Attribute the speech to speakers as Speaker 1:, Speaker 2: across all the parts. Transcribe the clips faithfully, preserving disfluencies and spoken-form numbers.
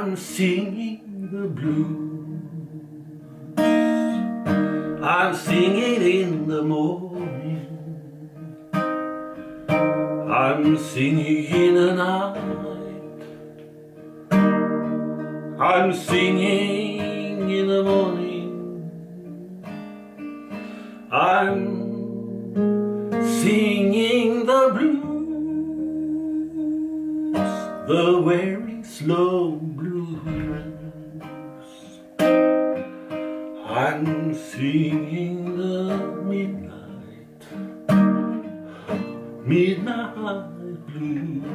Speaker 1: I'm singing the blues. I'm singing in the morning. I'm singing in the night. I'm singing in the morning. I'm singing the blues, the very slow blues. I'm singing the midnight, midnight blues.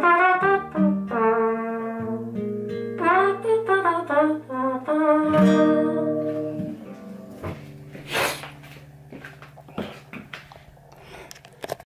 Speaker 2: Thank you.